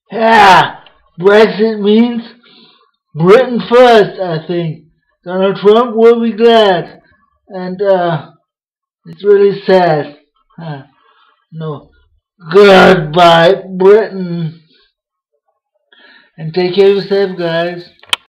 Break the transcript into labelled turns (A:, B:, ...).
A: Yeah, Brexit means Britain first, I think. Donald Trump will be glad. And it's really sad. No. Goodbye, Britain. And take care of yourself, guys.